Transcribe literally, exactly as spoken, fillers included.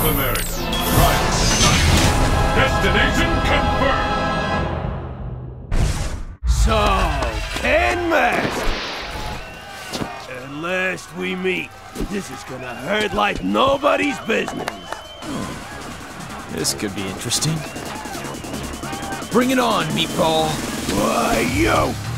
North America. Right. Destination confirmed. So, Ken Master. At last we meet. This is gonna hurt like nobody's business. This could be interesting. Bring it on, meatball. Why, yo!